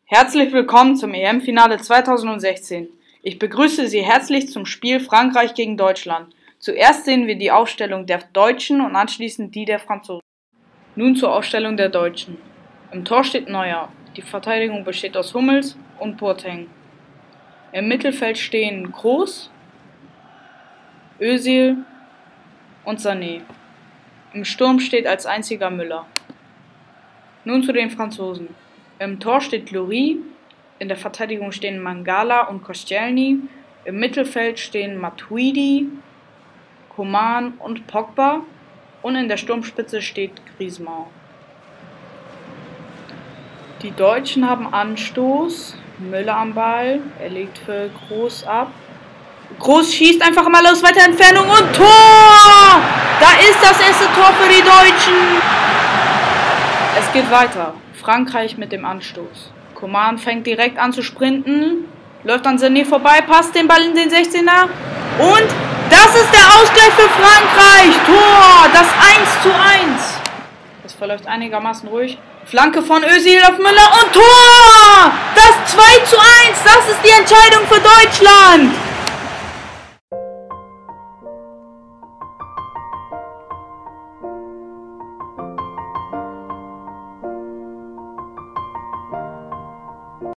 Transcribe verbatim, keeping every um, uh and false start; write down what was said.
Herzlich willkommen zum E M-Finale zweitausendsechzehn. Ich begrüße Sie herzlich zum Spiel Frankreich gegen Deutschland. Zuerst sehen wir die Aufstellung der Deutschen und anschließend die der Franzosen. Nun zur Aufstellung der Deutschen. Im Tor steht Neuer. Die Verteidigung besteht aus Hummels und Boateng. Im Mittelfeld stehen Kroos, Özil und Sané. Im Sturm steht als einziger Müller. Nun zu den Franzosen. Im Tor steht Lloris, in der Verteidigung stehen Mangala und Koscielny, im Mittelfeld stehen Matuidi, Coman und Pogba und in der Sturmspitze steht Griezmann. Die Deutschen haben Anstoß, Müller am Ball, er legt für Kroos ab. Kroos schießt einfach mal aus weiter Entfernung und Tor! Da ist das erste Tor für die Deutschen! Es geht weiter. Frankreich mit dem Anstoß. Coman fängt direkt an zu sprinten, läuft an Sané vorbei, passt den Ball in den sechzehner und das ist der Ausgleich für Frankreich. Tor, das eins zu eins. Das verläuft einigermaßen ruhig. Flanke von Özil auf Müller und Tor! Das zwei zu eins, das ist die Entscheidung für Deutschland.